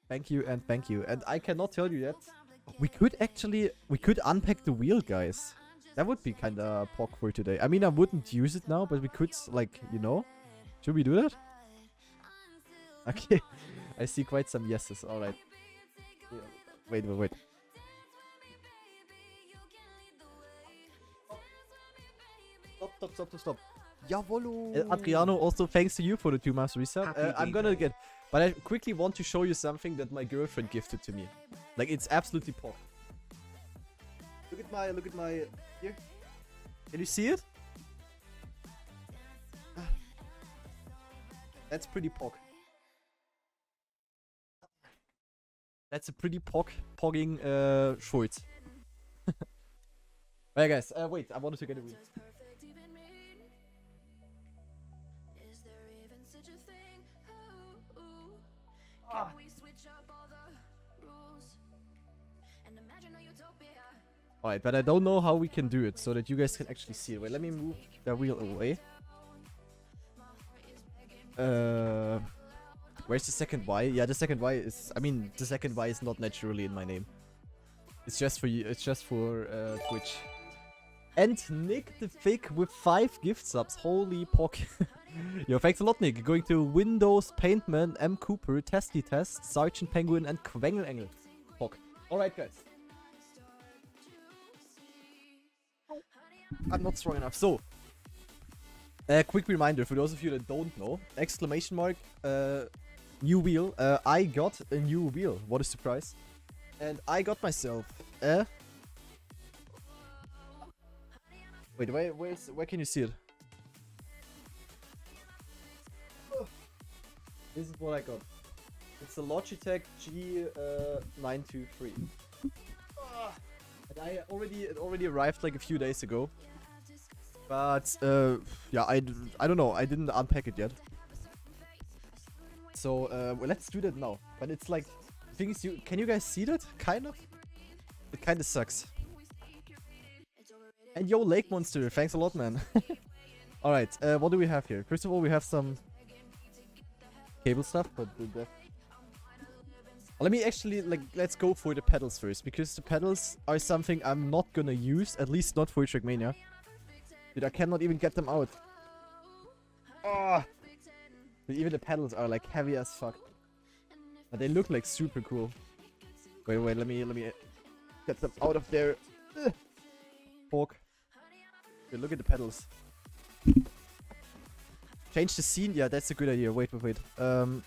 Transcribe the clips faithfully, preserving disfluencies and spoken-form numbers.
Thank you and thank you. And I cannot tell you yet. We could actually, we could unpack the wheel, guys. That would be kind of P O C for today. I mean, I wouldn't use it now, but we could, like, you know. Should we do that? Okay. I see quite some yeses. Alright. Yeah. Wait, wait, wait. Stop, stop, stop, stop, stop. Jawollo. Uh, Adriano, also thanks to you for the two months resub. Uh, I'm gonna get... But I quickly want to show you something that my girlfriend gifted to me. Like, it's absolutely P O C. Look at my... Look at my... Here. Can you see it? That's pretty P O C. That's a pretty P O C, pogging uh, shorts. Alright guys, uh, wait, I wanted to get a wheel. Ah. Alright, but I don't know how we can do it so that you guys can actually see it. Wait, let me move the wheel away. Uh... Where's the second Y? Yeah, the second Y is... I mean, the second Y is not naturally in my name. It's just for you. It's just for uh, Twitch. And Nick the Fig with five gift subs. Holy pock. Yo, thanks a lot, Nick. Going to Windows, Paintman, M. Cooper, Testy Test, Sergeant Penguin, and Quengelengel. Pock. Alright, guys. I'm not strong enough. So, a uh, quick reminder for those of you that don't know. Exclamation mark. Uh... New wheel. Uh, I got a new wheel. What a surprise. And I got myself a... Wait, where, where's, where can you see it? Oh. This is what I got. It's a Logitech G nine two three. Oh. And I already, it already arrived like a few days ago. But, uh, yeah, I, I don't know. I didn't unpack it yet. So, uh, well, let's do that now. But it's like, things you... Can you guys see that? Kind of? It kind of sucks. And yo, Lake Monster, thanks a lot, man. Alright, uh, what do we have here? First of all, we have some cable stuff, but... The Let me actually, like, let's go for the pedals first. Because the pedals are something I'm not gonna use, at least not for Trackmania. Dude, I cannot even get them out. Ah! Even the pedals are like heavy as fuck. But they look like super cool. Wait, wait, let me let me get them out of there. Ugh. Pork. Okay, look at the pedals. Change the scene? Yeah, that's a good idea. Wait, wait, wait. Um.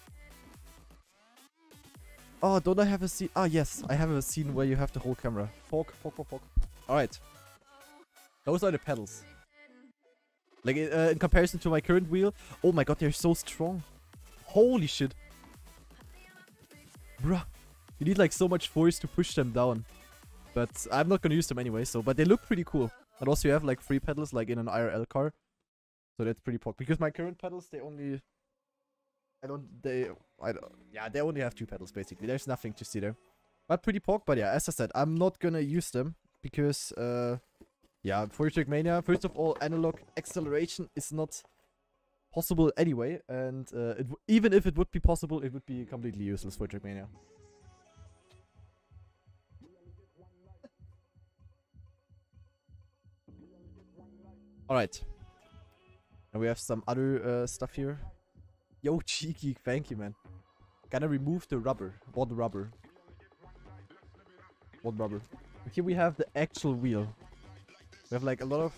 Oh, don't I have a scene? Ah, yes, I have a scene where you have the whole camera. Pork, pork, pork, pork. Alright. Those are the pedals. Like, uh, in comparison to my current wheel. Oh my god, they're so strong. Holy shit. Bruh. You need like so much force to push them down. But I'm not gonna use them anyway, so... But they look pretty cool. And also you have like free pedals like in an I R L car. So that's pretty pop. Because my current pedals, they only... I don't... They... I don't... Yeah, they only have two pedals basically. There's nothing to see there. But pretty pop. But yeah, as I said, I'm not gonna use them. Because, uh... yeah, for Trackmania, first of all, analog acceleration is not possible anyway, and uh, it w even if it would be possible, it would be completely useless for Trackmania. Alright. And we have some other uh, stuff here. Yo, Cheeky, thank you, man. Gonna remove the rubber. What rubber? What rubber? Here we have the actual wheel. We have like a lot of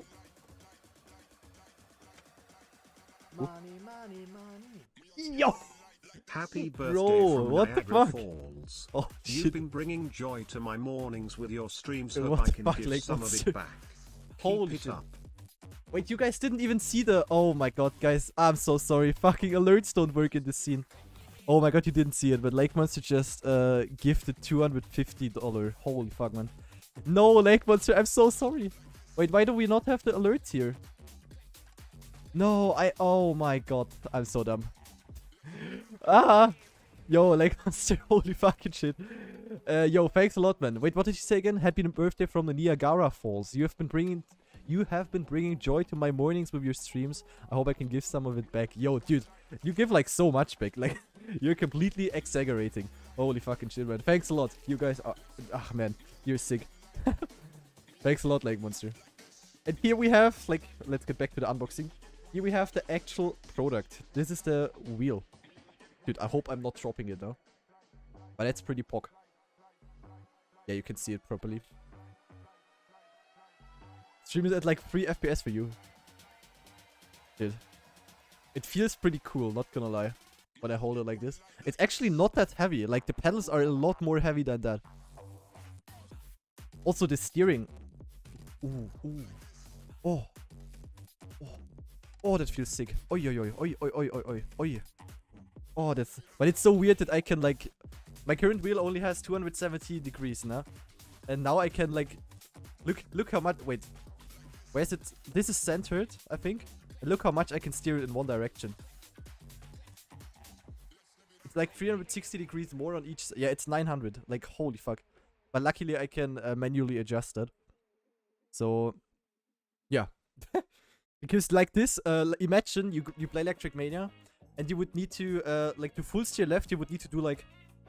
money, money, money. Yo! Happy birthday Bro, from what Niagara the fuck? Falls. Oh, You've shit. been bringing joy to my mornings with your streams. What Hope I the can fuck, give Lake some Monster? of it back. Holy Keep it shit. up. Wait, you guys didn't even see the... Oh my god, guys. I'm so sorry. Fucking alerts don't work in this scene. Oh my god, you didn't see it, but Lake Monster just uh, gifted two hundred fifty dollars. Holy fuck, man. No, Lake Monster, I'm so sorry. Wait, why do we not have the alerts here? No, I... Oh my god, I'm so dumb. Ah! Yo, Lake Monster, holy fucking shit. Uh, yo, thanks a lot, man. Wait, what did you say again? Happy birthday from the Niagara Falls. You have been bringing... You have been bringing joy to my mornings with your streams. I hope I can give some of it back. Yo, dude, you give like so much back. Like, you're completely exaggerating. Holy fucking shit, man. Thanks a lot. You guys are... Ah, man. You're sick. Thanks a lot, Lake Monster. And here we have, like, let's get back to the unboxing. Here we have the actual product. This is the wheel. Dude, I hope I'm not dropping it now. But that's pretty pog. Yeah, you can see it properly. Stream is at like three F P S for you. Dude. It feels pretty cool, not gonna lie. When I hold it like this. It's actually not that heavy. Like, the pedals are a lot more heavy than that. Also, the steering. Ooh, ooh. Oh. Oh. Oh, that feels sick. Oi, oi, oi, oi, oi, oi, oi, oi, oi. Oh, that's... But it's so weird that I can, like... My current wheel only has two hundred seventy degrees now. And now I can, like... Look, look how much... Wait. Where's it? This is centered, I think. And look how much I can steer it in one direction. It's like three hundred sixty degrees more on each... Yeah, it's nine hundred. Like, holy fuck. But luckily I can uh, manually adjust that. So... Yeah. Because like this, uh, imagine you you play Electric Mania, and you would need to, uh, like to full steer left, you would need to do like...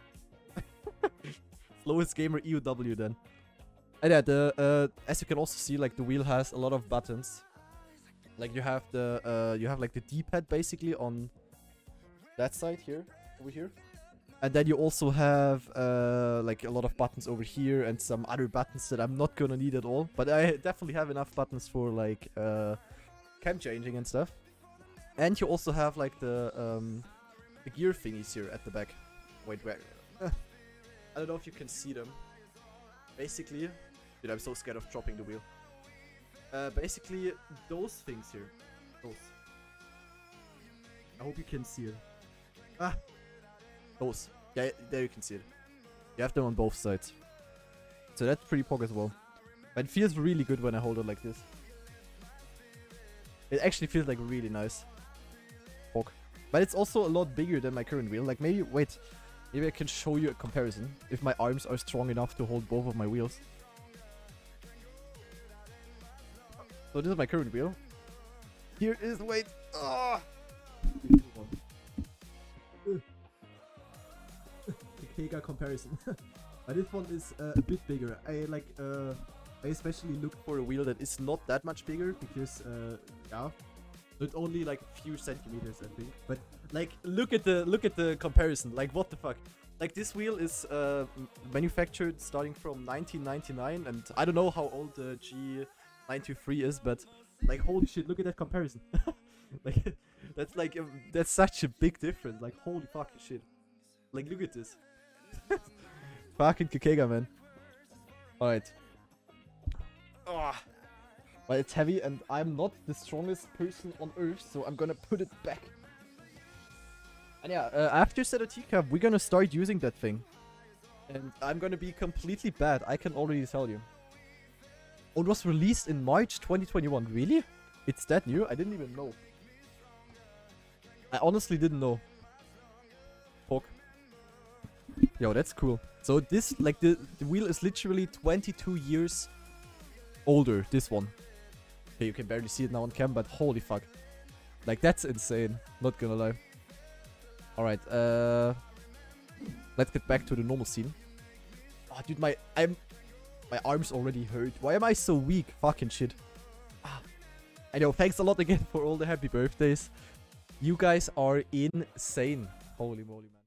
Slowest Gamer E O W then. And yeah, the, uh, as you can also see, like the wheel has a lot of buttons. Like you have the, uh, you have like the D-pad basically on that side here, over here. And then you also have, uh, like a lot of buttons over here and some other buttons that I'm not gonna need at all. But I definitely have enough buttons for like, uh, cam changing and stuff. And you also have like the, um, the gear thingies here at the back. Wait, where? I don't know if you can see them. Basically, dude, I'm so scared of dropping the wheel. Uh, basically, those things here. Those. I hope you can see it. Ah! Those. Yeah, there you can see it. You have them on both sides. So that's pretty pog as well. But it feels really good when I hold it like this. It actually feels like really nice. Pog. But it's also a lot bigger than my current wheel. Like maybe, wait. Maybe I can show you a comparison. If my arms are strong enough to hold both of my wheels. So this is my current wheel. Here is, wait. Ah! Kega comparison. But this one is uh, a bit bigger. I like, uh, I especially look for a wheel that is not that much bigger because, uh, yeah, not only like a few centimeters, I think. But like, look at the look at the comparison. Like, what the fuck? Like, this wheel is uh, manufactured starting from nineteen ninety-nine, and I don't know how old the G nine twenty-three is, but like, holy shit, look at that comparison. Like, that's like a, that's such a big difference. Like, holy fucking shit. Like, look at this. Fucking Kekega, man. Alright. Oh. But it's heavy and I'm not the strongest person on earth, so I'm gonna put it back. And yeah, uh, after Seto Teacup, we're gonna start using that thing. And I'm gonna be completely bad, I can already tell you. Oh, it was released in March twenty twenty-one. Really? It's that new? I didn't even know. I honestly didn't know. Fuck. Yo, that's cool. So this, like, the, the wheel is literally twenty-two years older, this one. Okay, you can barely see it now on cam, but holy fuck. Like, that's insane. Not gonna lie. Alright, uh... let's get back to the normal scene. Oh, dude, my... I'm... My arms already hurt. Why am I so weak? Fucking shit. Ah. I know, thanks a lot again for all the happy birthdays. You guys are insane. Holy moly, man.